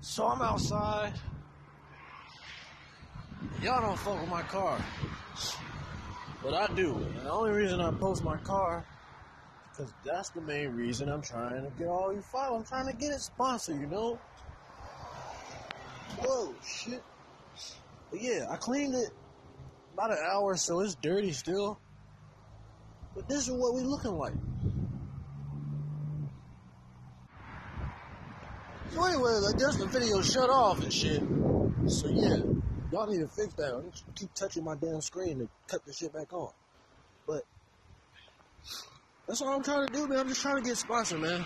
So I'm outside. Y'all don't fuck with my car, but I do. And the only reason I post my car, because that's the main reason I'm trying to get all you follow. I'm trying to get it sponsored, you know? Whoa, shit. But yeah, I cleaned it about an hour, so it's dirty still. But this is what we looking like. So anyways, I guess the video shut off and shit. So yeah, y'all need to fix that. I just keep touching my damn screen to cut the shit back on. But that's all I'm trying to do, man. I'm just trying to get sponsored, man.